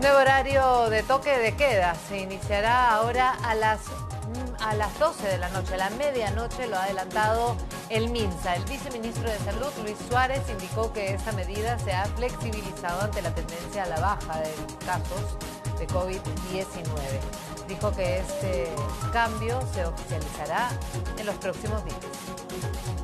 Nuevo horario de toque de queda. Se iniciará ahora a las 12 de la noche, a la medianoche, lo ha adelantado el MINSA. El viceministro de Salud, Luis Suárez, indicó que esta medida se ha flexibilizado ante la tendencia a la baja de casos de COVID-19. Dijo que este cambio se oficializará en los próximos días.